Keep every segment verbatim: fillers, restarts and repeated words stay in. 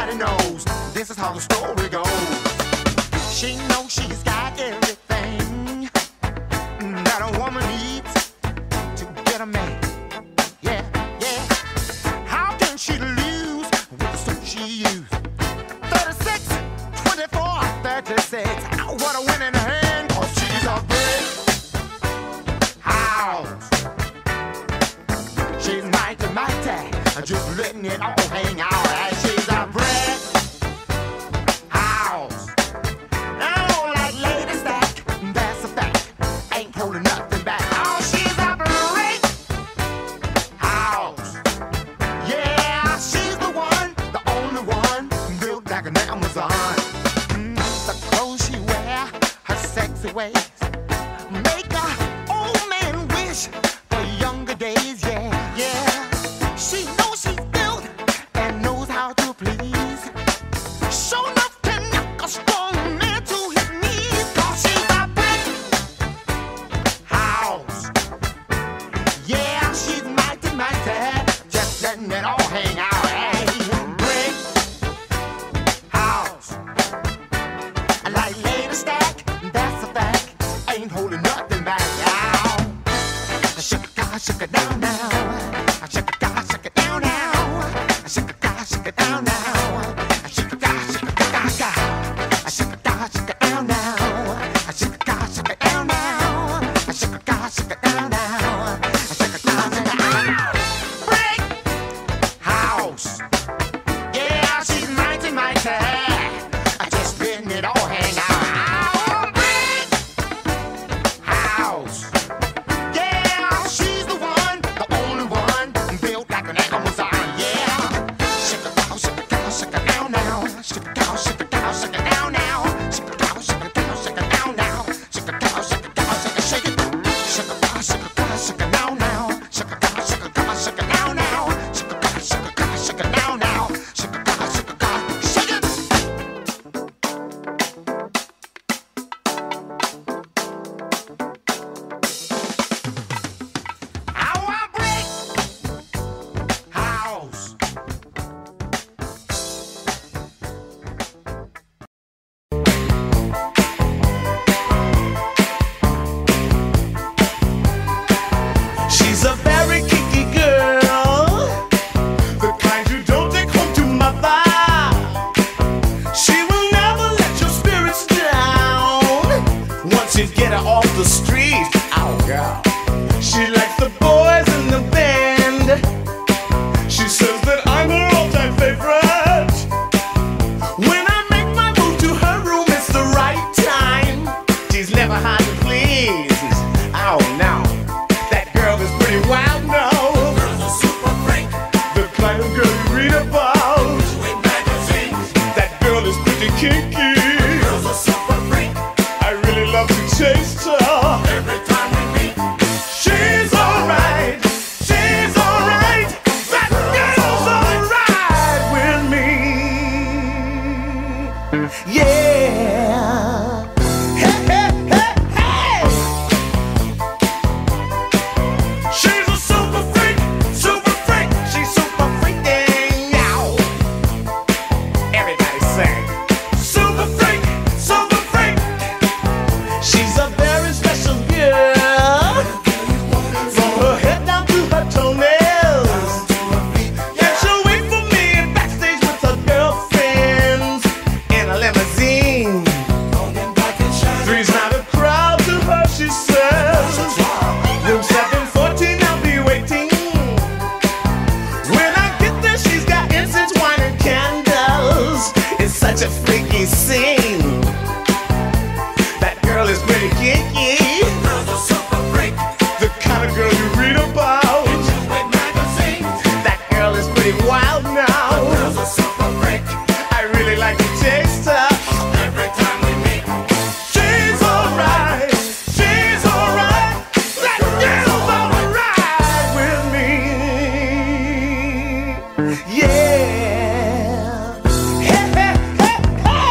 everybody knows this is how the story goes. She knows she's got everything that a woman needs to get a man. Yeah, yeah. How can she lose with the suit she used? thirty-six, twenty-four, thirty-six. What a winning hand, 'cause she's a brick house. She's mighty, mighty, just letting it all hang out. And she's a brick house. I don't like lady stack, that's a fact. Ain't holding nothing back. Oh, she's a brick house. Yeah, she's the one, the only one, built like an Amazon. Mm, the clothes she wear, her sexy ways, make a old man wish for younger days. Yeah, yeah. She knows she's built and knows how to please. Sure enough can knock a strong man to his knees. 'Cause she's a brick house. Yeah, she's mighty, mighty, just letting it all hang out. Hey, brick house. Like lady stack, that's a fact. Ain't holding nothing back. Now, shake it, God, shake it down now. Shake it, God, shake it down now. Shake it, God, shake it down now. Shake it, God, shake it down now. Shake it, God, shake it down now. Shake it, God, shake it down now. Shake it, God, shake it down now. Shake it, God, shake it down. Brick house. Yeah, she's mighty, mighty. Just letting it all hang out. Brick house. Yeah, she's the one, the only one, built like an Amazon. Yeah. Shake it down, shake it down, shake it down now. Shake it down, shake it down, shake it down now. Shake it down, shake it down, shake it down now. Shake it down, shake it down, shake it, shake it. Shake it down, shake it down, shake it down now. Shake it down, shake it down, shake it down now. Shake it down, shake it down, shake it down now. Shake it down, shake it down, shake it. How I brick house. She's a very kinky girl, the kind you don't take home to mother. She will never let your spirits down once you get her off the street. Oh, girl. She likes the boys in the band. She says that I'm her all-time favorite. When I make my move to her room, it's the right time. She's never hard to please. Oh, no. That girl is pretty wild now. Girl's a super freak. The kind of girl you read about in magazines. That girl is pretty kinky. Girl's a super freak. I really love to taste her. Every time we meet, she's alright. She's alright. That girl's alright with me. Yeah. Hey, hey, hey, hey. She's a super freak, super freak. She's super freaking now. Everybody sing. Super freak, super freak. She's a very special girl. From her head down to her toenails. Yeah, she'll wait for me backstage with her girlfriends in a limousine. Three's not a crowd to her, she says. Room seven fourteen, I'll be waiting. When I get there, she's got incense, wine, and candles. It's such a freaky scene. That girl is pretty kinky. Girl's a super freak. The kind of girl you read about in magazines. That girl is pretty wild now. Girl's a super freak. I really like to taste her. Every time we meet, she's alright. She's alright. That girl's alright with me. Yeah. Hey, hey, hey, hey.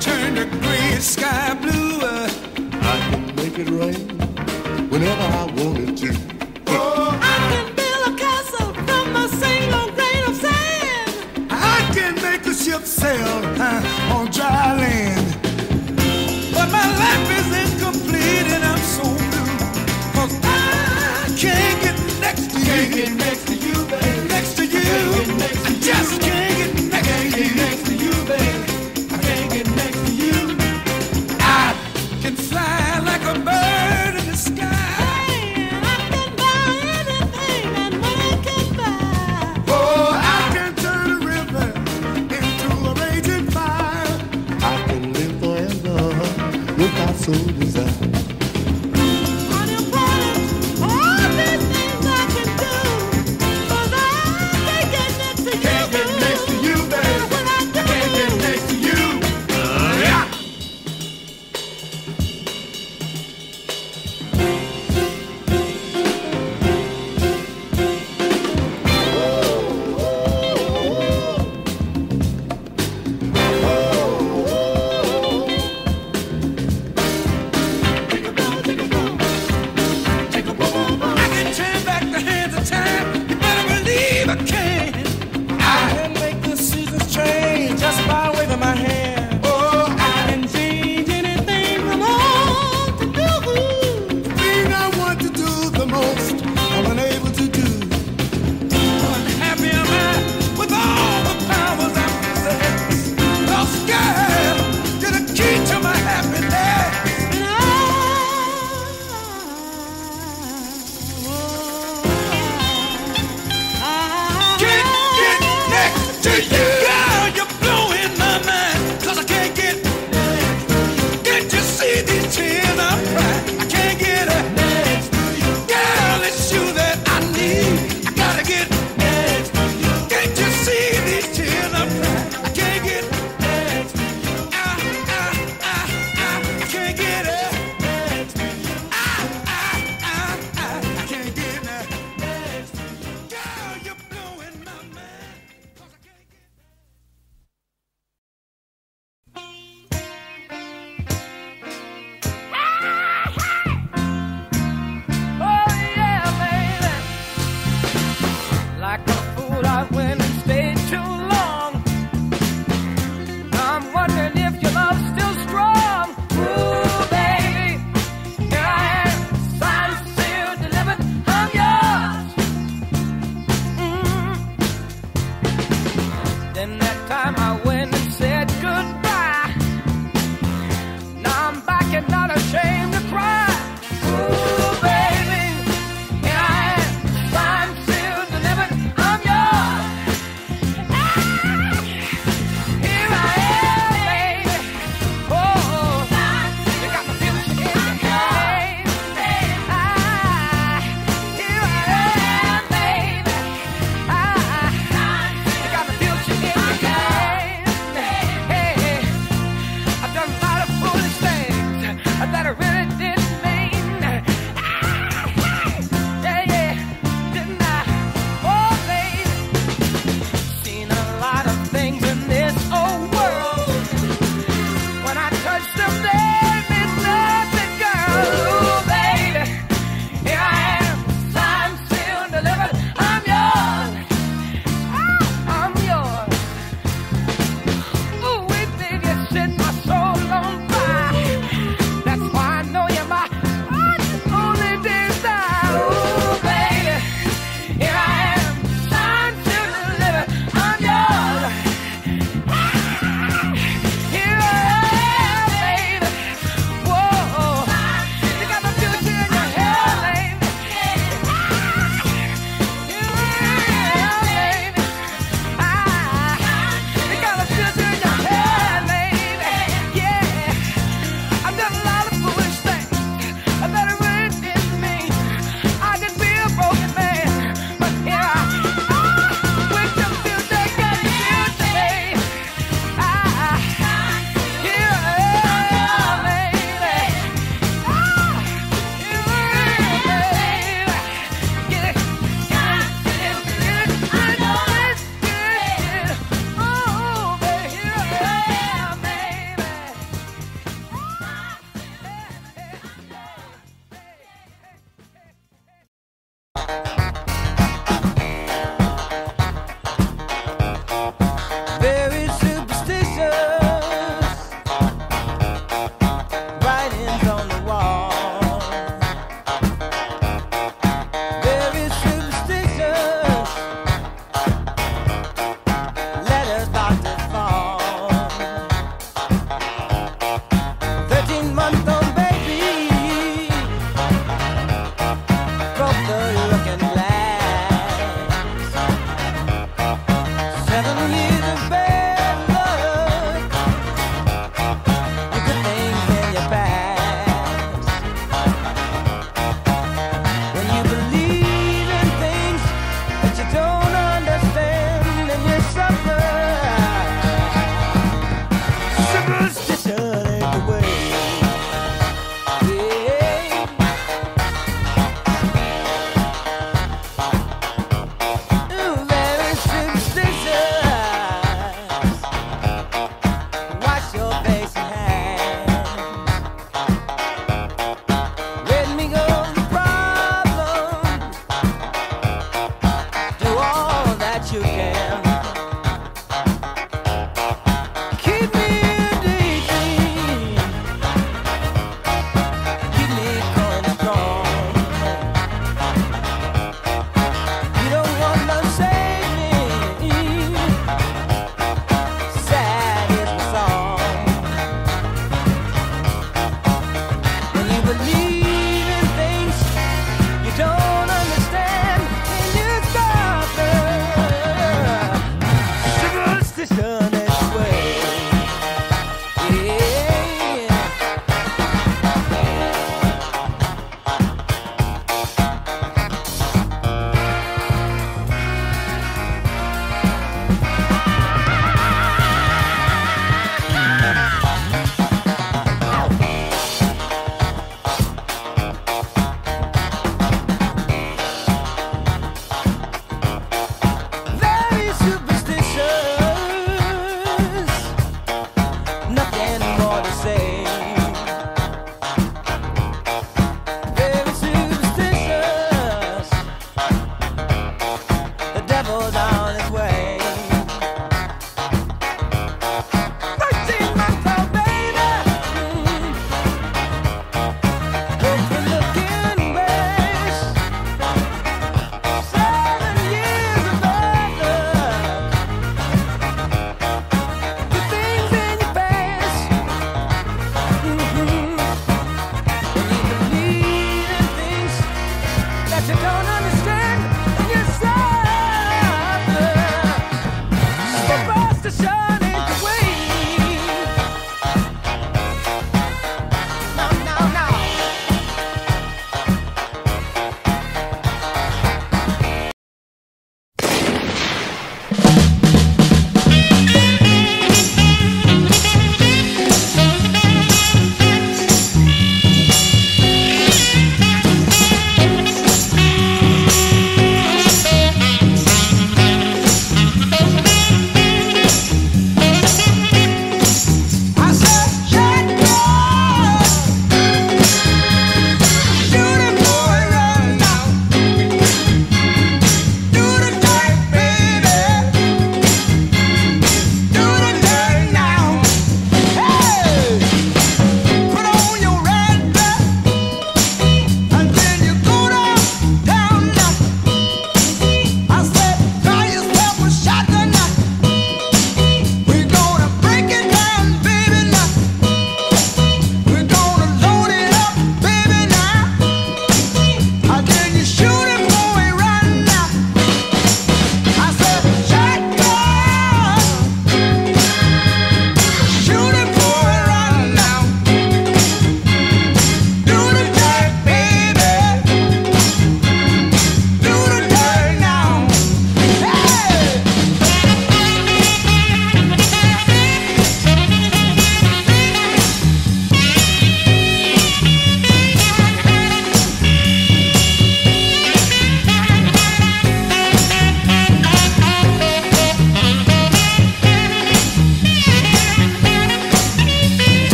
turn the gray sky blue. I can make it rain whenever I wanted to. Oh, I can build a castle from a single grain of sand. I can make a ship sail uh, on dry land. But my life is incomplete and I'm so blue, 'cause I can't get next to you. Can't get next to you, baby. Next to you. Next to I just can't get next can't to get you. next to you, baby. I can't get next to you. I can fly like a bird in the sky. I can buy anything and when I can buy. Oh, I can turn a river into a raging fire. I can live forever without so desire. On your planet, all these things I can do, 'cause I can't get next to you. Can't get next to you, baby. When I do. Can't get next to you. Uh, yeah.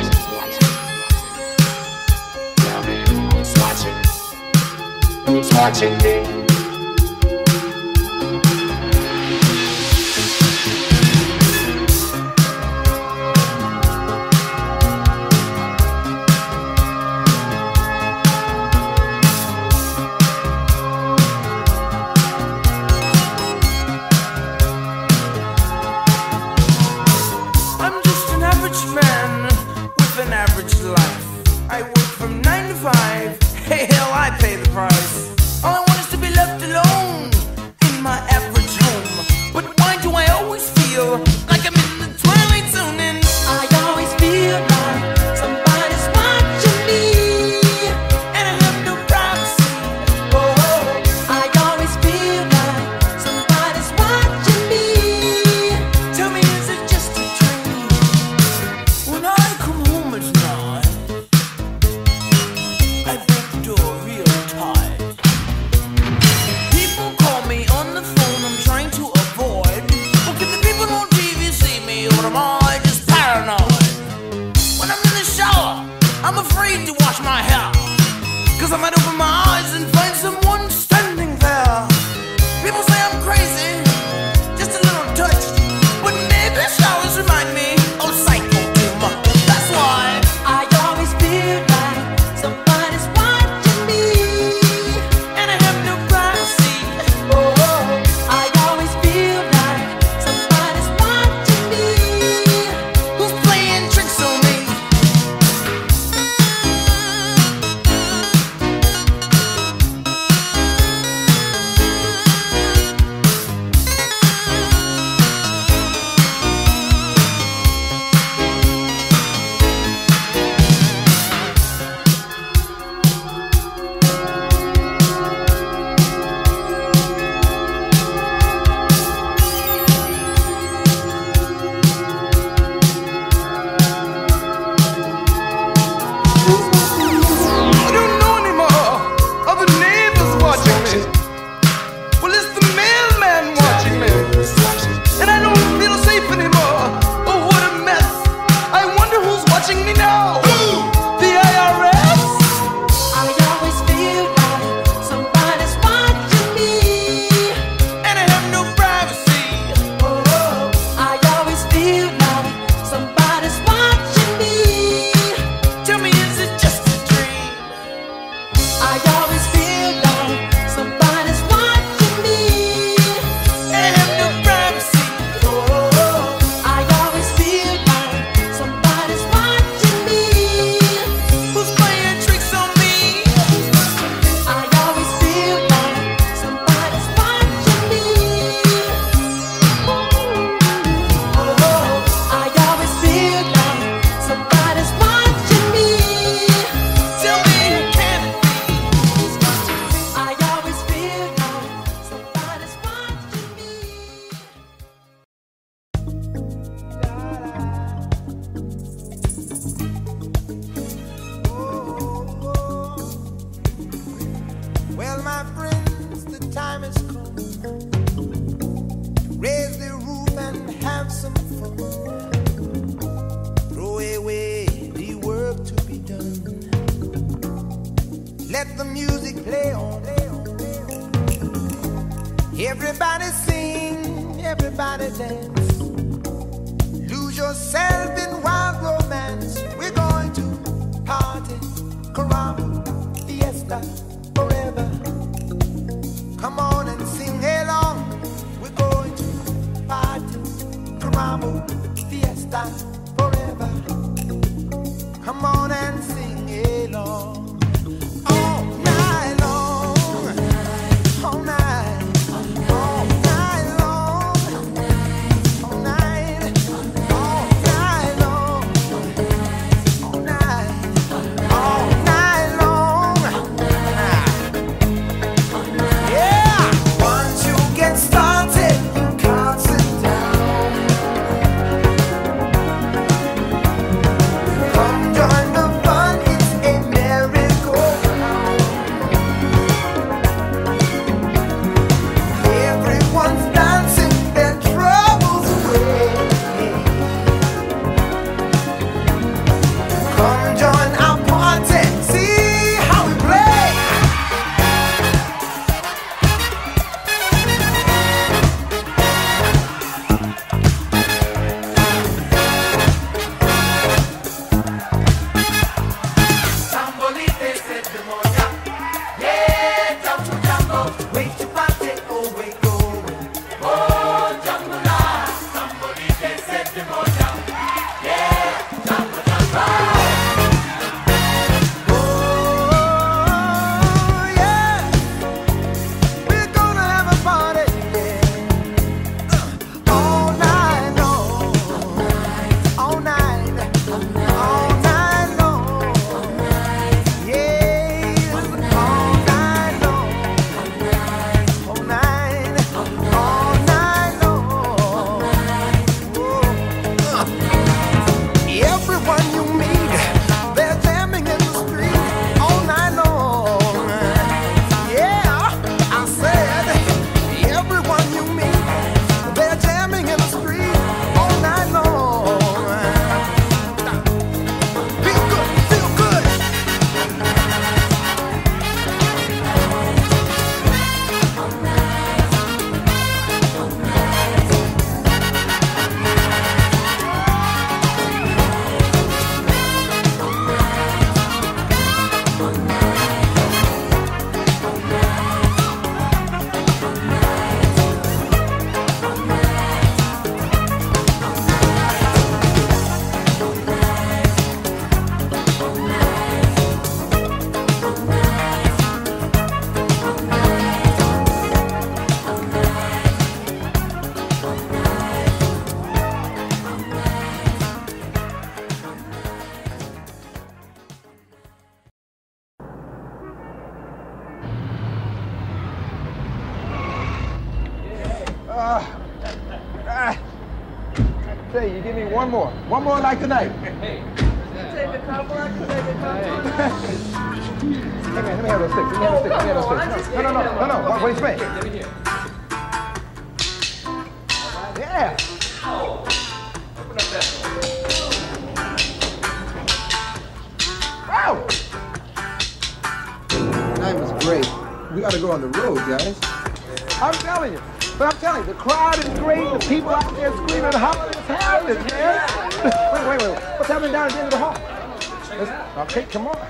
Watching me. I'm just an average man with an average life. I work from nine to five. Hey, hell, I pay the price. All I want is to be left alone in my average home. But why do I always feel like I'm in the twilight zone? And I always feel like somebody's watching me, and I have no privacy. oh, I always feel like somebody's watching me. Tell me, is it just a dream? When I come home at night, I break the door real tight. People call me on the phone, I'm trying to avoid. Well, can the people on T V see me, or am I just paranoid? When I'm in the shower, I'm afraid to wash my hair, cause I might open my eyes and find someone standing there. People say I'm crazy, just a little touched, but maybe showers remind me of psycho too much. That's why I always feel like somebody's watching me, and I have no privacy. oh, I always feel like somebody's watching me. Who's playing tricks on me? I don't know anymore. Are the neighbors watching me? Well, it's the mailman watching me. And I don't feel safe anymore. Oh, what a mess. I wonder who's watching me now. The I R S? I always feel like somebody's watching me, And I have no privacy. oh, I always feel like somebody's watching me. Tell me, is it just a dream? I always feel like somebody's watching me, And I have no privacy. oh, I always feel like somebody's watching me. Who's playing tricks on me? I always feel like somebody's watching me, oh, I always feel like somebody's watching me. Tell me, can it be? I always feel like somebody's watching me. Well, my friends, the time has come. Raise the roof and have some fun. Throw away the work to be done. Let the music play on. Everybody sing, everybody dance. Lose yourself in wild romance. We're going to party, caramba, fiesta, forever. Come on and sing along. We're going to party, caramba, fiesta, forever. Come on and sing along. All night long, all night, all night long, all night, all night long. Uh, uh, say, you give me one more. One more like tonight. Hey. Take a couple, I can take a couple. Hey, man, let me have those sticks. Let me have those sticks. Let me have those sticks. No, no, no, no, no, no. Wait, wait, wait. Give me here. Yeah. Oh. Open up that door. Wow. Night was great. We gotta go on the road, guys. I'm telling you. But I'm telling you, the crowd is great. The people out there screaming, hollering, it's happening, man. Wait, wait, wait. What's happening down at the end of the hall? Let's, okay, come on.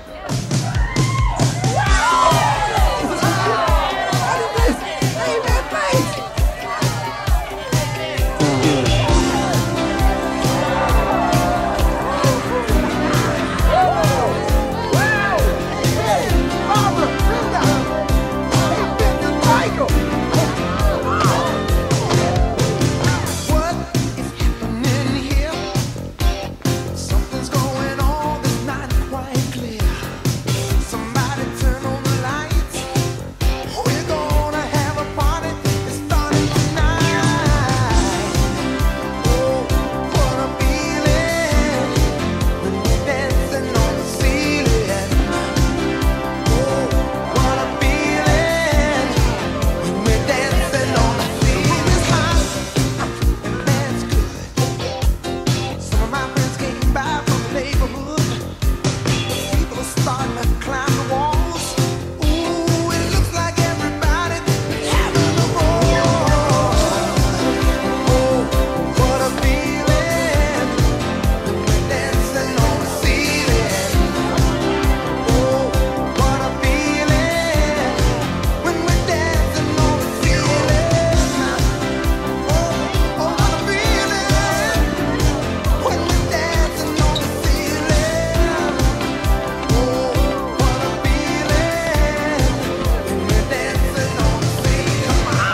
Something's going on that's not quite clear. Somebody turn on the lights. We're gonna have a party. It's starting tonight. Oh, what a feeling when we're dancing on the ceiling. Oh, what a feeling when we're dancing on the ceiling. It's hot and that's good. Some of my friends came by from the neighborhood. People are starting to climb the walls. Ooh, it looks like everybody's having a ball. Oh, what a feeling when we're dancing on the ceiling. Oh, what a feeling when we're dancing on the ceiling. Oh, oh, what a feeling when we're dancing on the ceiling. Oh, what a feeling when we're dancing on the ceiling. Come on.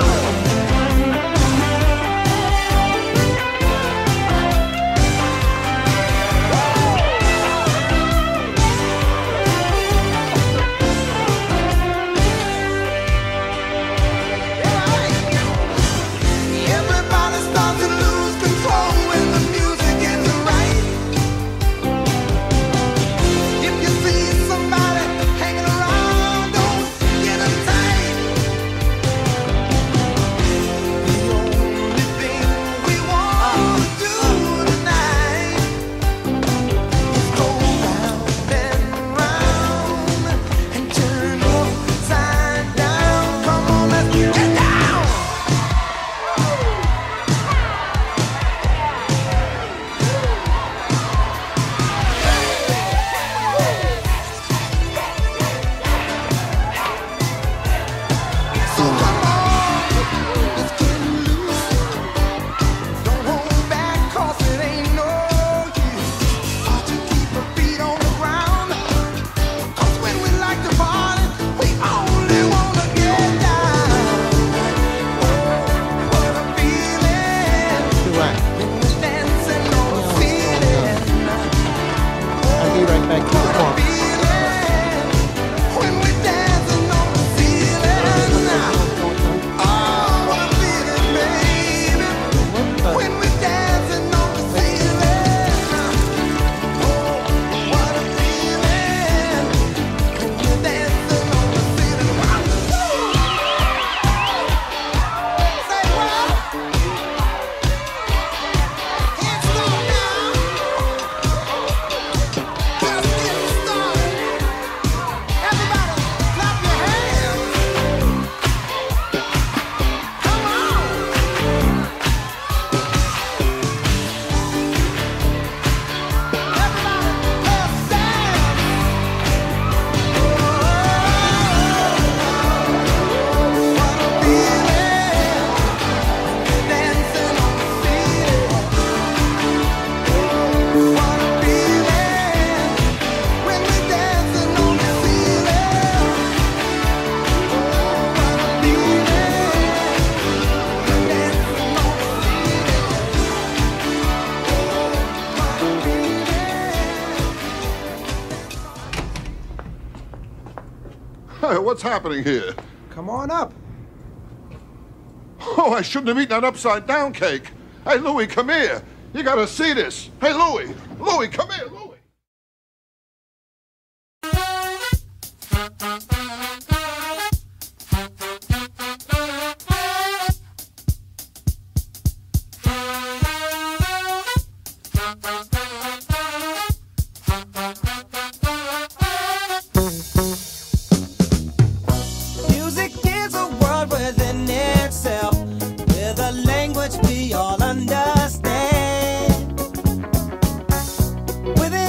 Everybody starts to lose control when the music isn't right. If you see somebody hanging around, don't get uptight. The only thing we want to do tonight is go round and round and turn upside down. Come on, let's get down. So come on, let's get loose. Don't hold back, 'cause it ain't no use. Hard to keep our feet on the ground. 'Cause when we like to party, we only wanna get down. Oh, what a feeling when we're dancing on the ceiling. I'll be right back. What a feeling when we're dancing on the ceiling. Oh, what a feeling, baby, when we're dancing on the ceiling. Oh, what a feeling when we're dancing on the ceiling. Say what? Can't stop now. Just getting started. Everybody, clap your hands. Come on. Everybody, let's dance. What a feeling dancing on the ceiling. What a feeling when we're dancing on the ceiling. What a feeling dancing on the Hey, what's happening here? Come on up. Oh, I shouldn't have eaten that upside-down cake. Hey, Louie, come here. You gotta see this. Hey, Louie. Louie, come here, Louie. Music is a world within itself, with a language we all understand. Within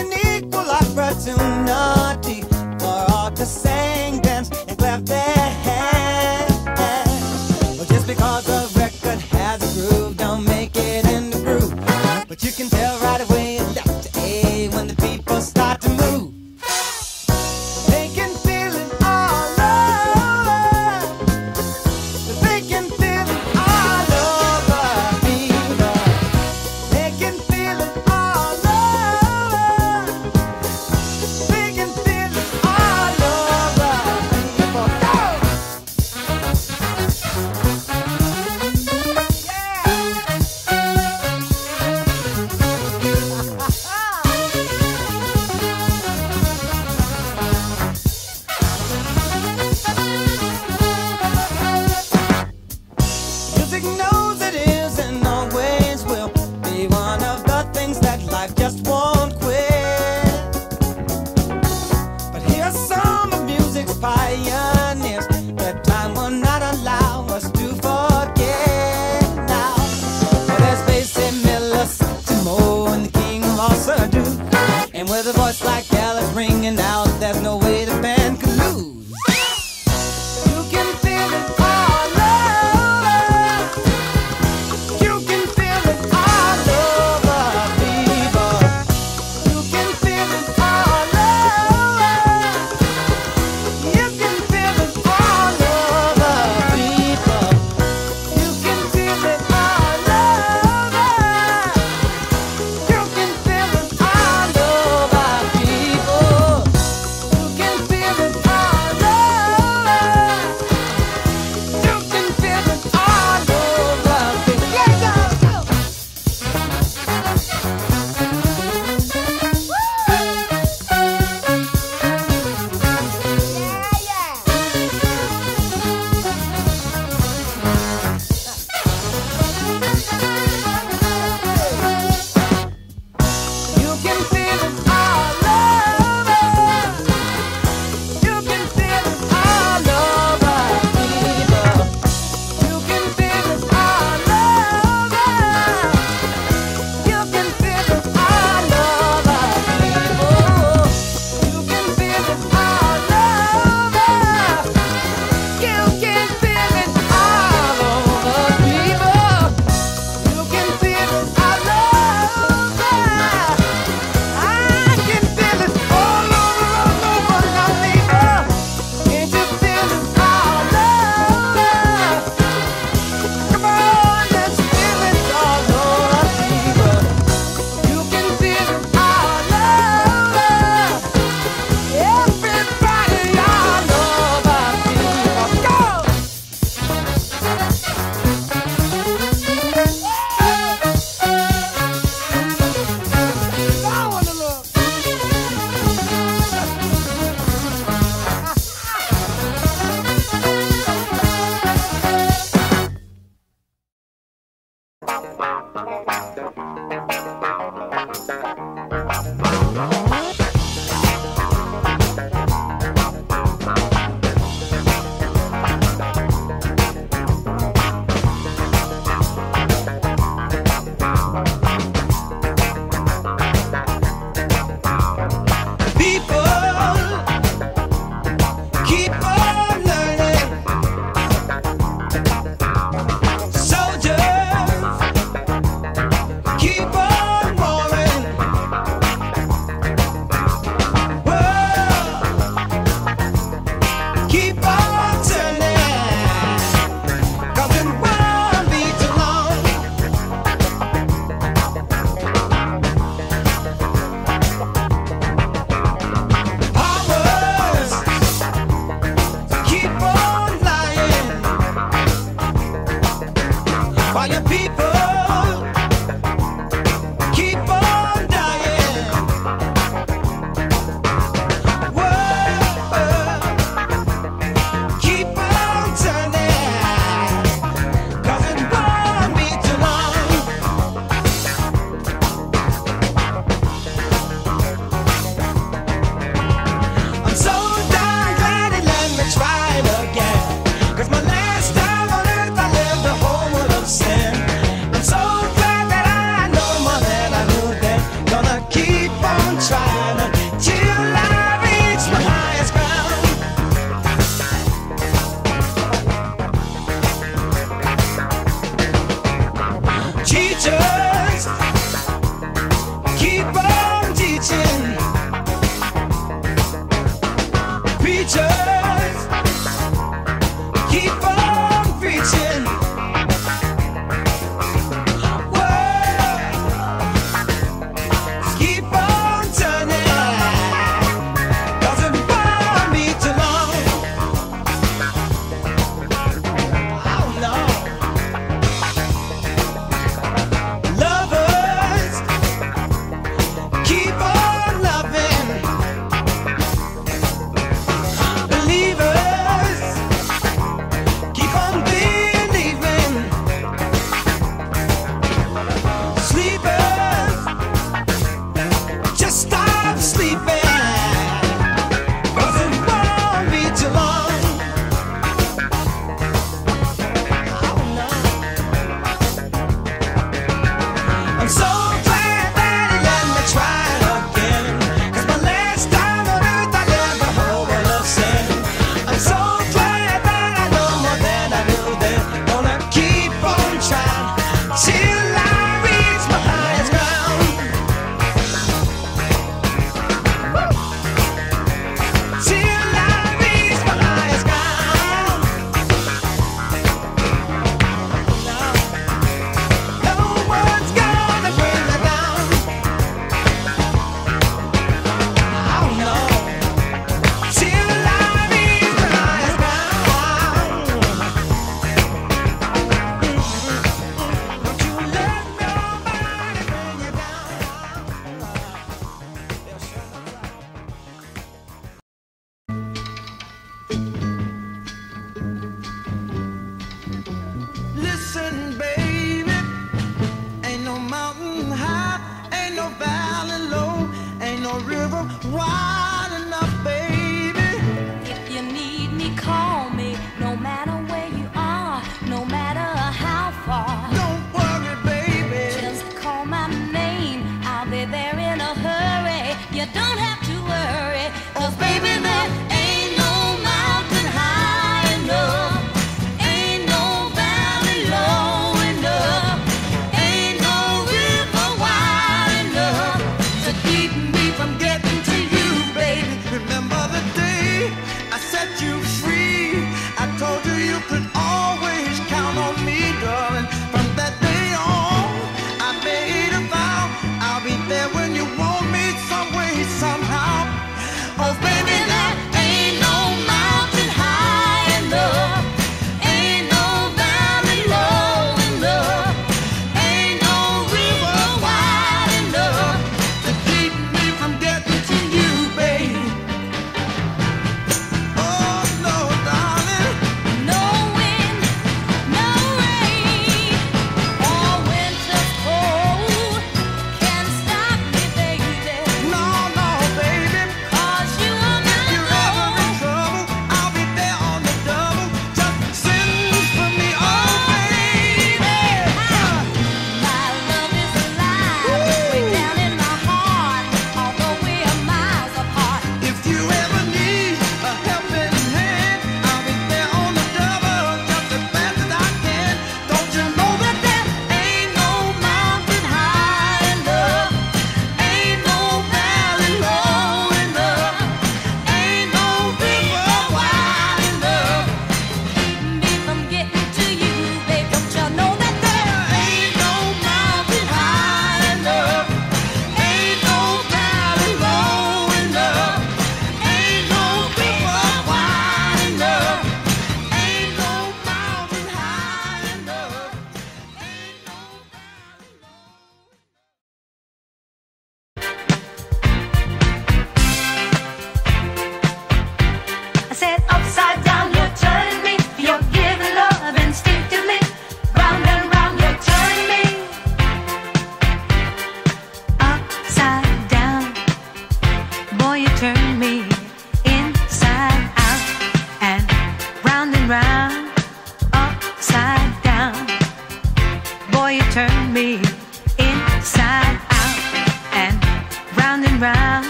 turn me inside out and round and round, upside down. Boy, you turn me inside out and round and round.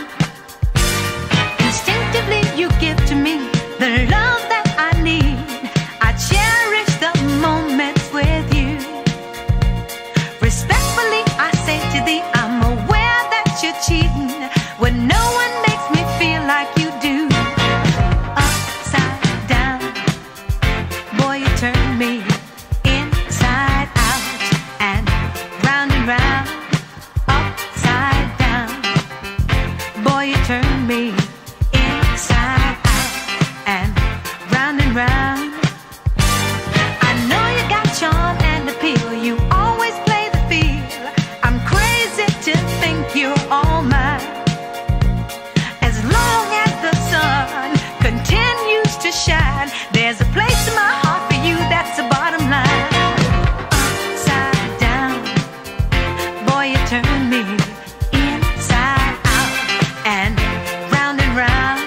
Instinctively you give to me the love that I need. I cherish the moments with you. Respectfully I say to thee, I'm aware that you're cheating when no one makes me feel like you do. Upside down, boy, you turn me inside out and round and round, upside down. Boy, you turn me inside out and round and round. I know you got charm and appeal, you always play the field. I'm crazy to think you're all mine. As long as the sun continues to shine, there's a place in my heart for you, that's the bottom line. Upside down, boy, you turn me inside out and round and round,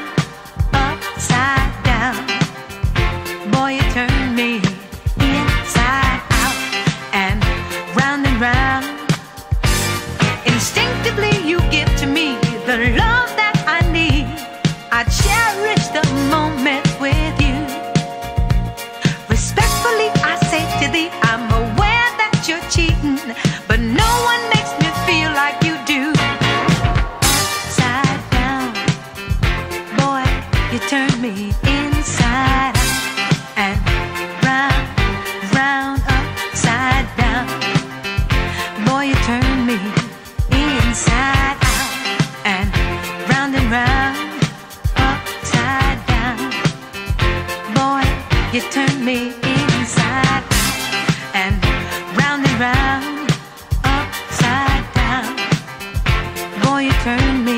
upside down. Boy, you turn me inside out and round and round. Instinctively you give to me the love that I need. I cherish the moment with you. Respectfully I say to thee, I'm aware that you're cheating, but no one makes me feel like you do. Upside down, boy, you turn me inside out and round, round, upside down. Boy, you turn me inside out and round and round, upside down. Boy, you turn me inside out and round and round, upside down. Boy, you turn me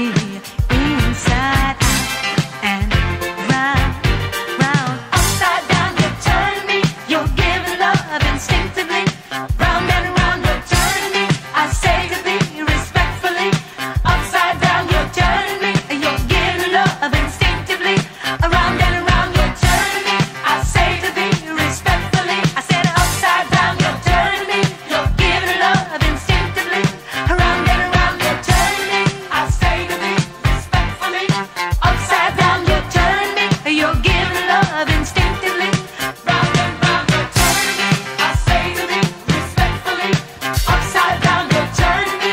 inside out and round, round, upside down. You turn me, you're giving love instinctively. Round and round, you turn me, I say to thee respectfully. Upside down, you turn me, you're giving love instinctively. Around and around, you turn me, I say to thee respectfully. I said upside down, you turn me, you're giving love instinctively. Around and around, you turn me, I say to thee respectfully. Upside down, you turn me, you're giving love instinctively. Round and round, you turn me, I say to thee respectfully. Upside down, you turn me.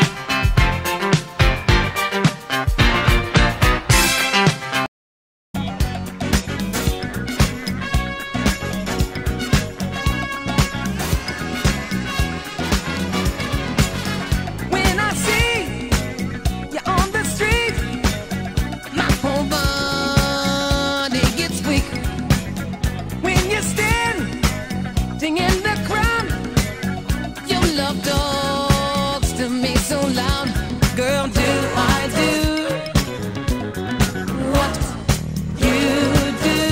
When I see you on the street, my whole body gets weak. When you stand in the crowd, your love talks to me so loud. Girl, do I do what you do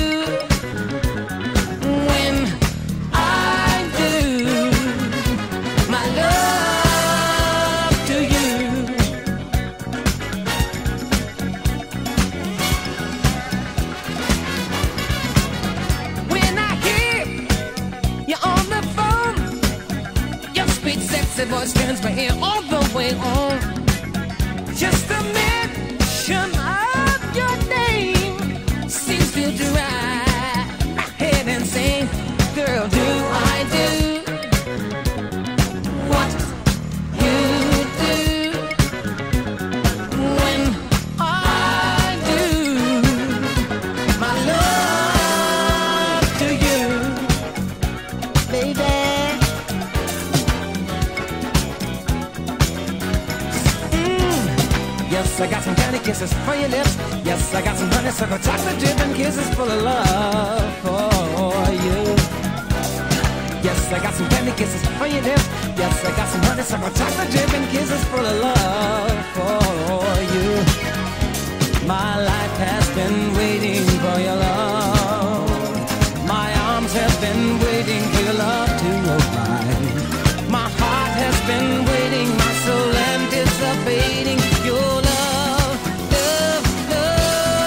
when I do my love to you? When I hear you on the phone, your sweet sexy voice turns my ear all the way on. Just the mention of your name seems to drive my head insane. Girl, do I do what you do when I do my love to you, baby? Yes, I got some candy kisses for your lips. Yes, I got some honeysuckle chocolate dripping kisses full of love for you. Yes, I got some candy kisses for your lips. Yes, I got some honeysuckle chocolate dripping kisses full of love for you. My life has been waiting for your love. My arms have been waiting for your love to open. My heart has been waiting, my soul anticipating your love, love, love.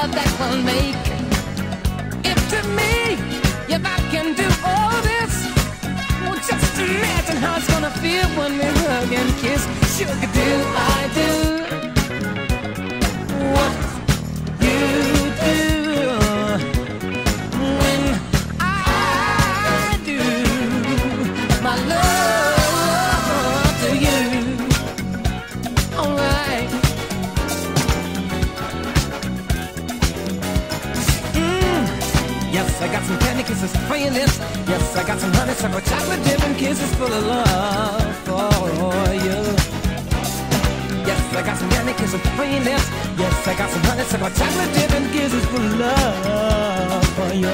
love that will make it to me. If I can do all this, well, just imagine how it's gonna feel when we hug and kiss. Sugar, do I do what you do when I do my love to you? Alright. Mm. Yes, I got some candy kisses for your lips. Yes, I got some honeysuckle chocolate dip and kisses full of love for you. Yes, I got some candy kisses for your lips. Yes, I got some honeysuckle chocolate dip and kisses full of love for you.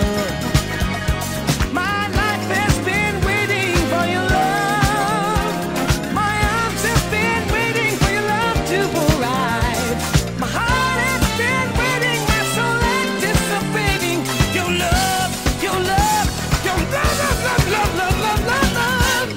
My life has been waiting for your love. My arms have been waiting for your love to arrive. My heart has been waiting, my soul anticipating your love, your love, your love, love, love, love, love, love, love.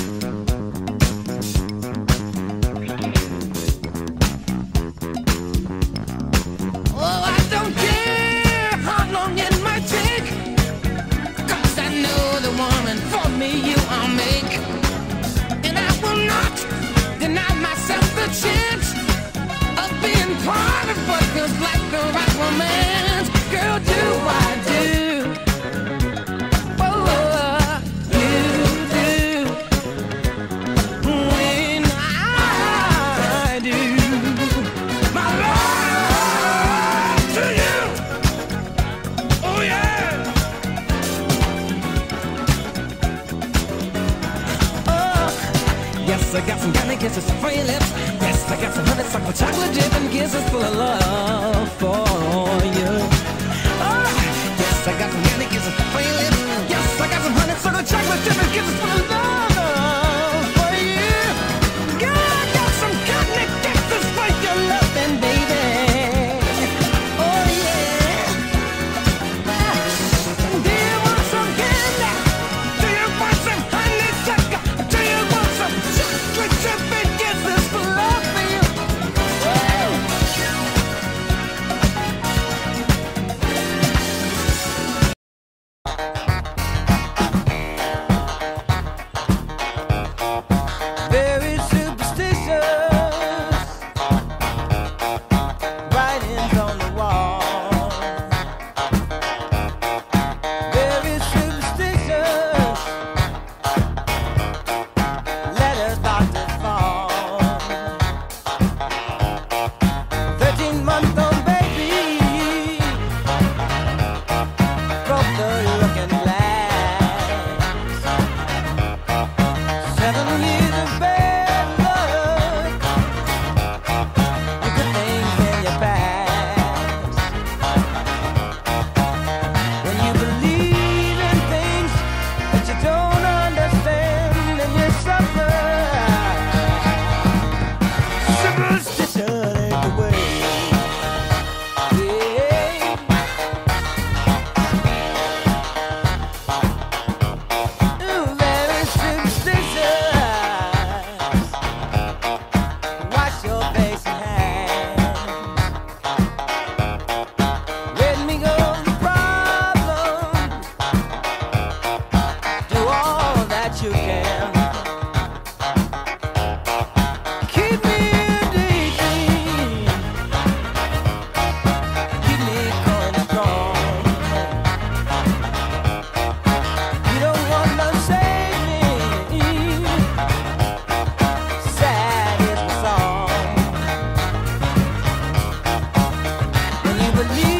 Oh, I don't care how long it might take, 'cause I know the woman for me you I'll make. And I will not deny myself the chance of being part of what feels like the right romance. Girl, do I do oh, you do when I do my love to you? Oh yeah. Oh, yes, I got some candy kisses for your lips. Yes, I got some honeysuckle chocolate dip and kisses full of love for you. Oh, yes, I got some candy kisses for your lips. Yes, I got some honeysuckle chocolate dip and kisses full of love for you. Girl, I got some candy kisses for your loving, baby. Oh yeah. Do you want some candy? Do you want some honeysuckle? Do you want some chocolate chip and kisses for love for you? Woo! Very superstitious, writings on the wall. Very superstitious, letters about to fall. Thirteen month old baby broke the looking glass. Seven years of bad luck, the good things in your past. When you believe in things that you don't understand and you suffer, superstition ain't the way. Yeah. Ooh, very superstitious. Wash your face and hands. Let me go the problem. Do all that you can. Keep me daydream. Keep me going strong. You don't want to save me. Sad is the song. When you believe